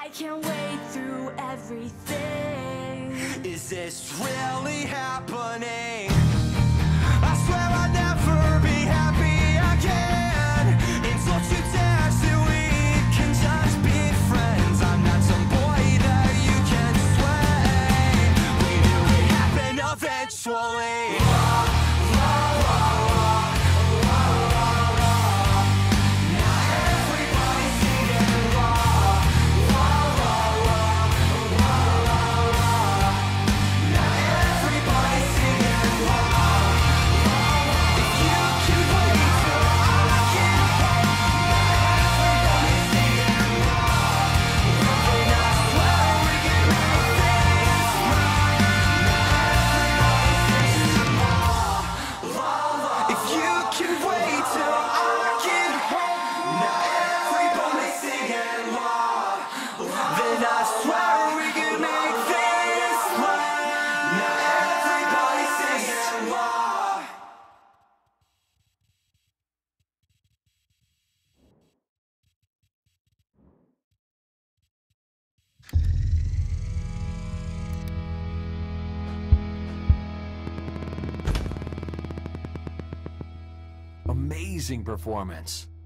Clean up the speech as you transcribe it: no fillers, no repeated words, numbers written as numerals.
I can't wait through everything. Is this really happening? I swear I'll never be happy again. Until you dare so we can just be friends. I'm not some boy that you can sway. We knew it happen eventually. Amazing performance.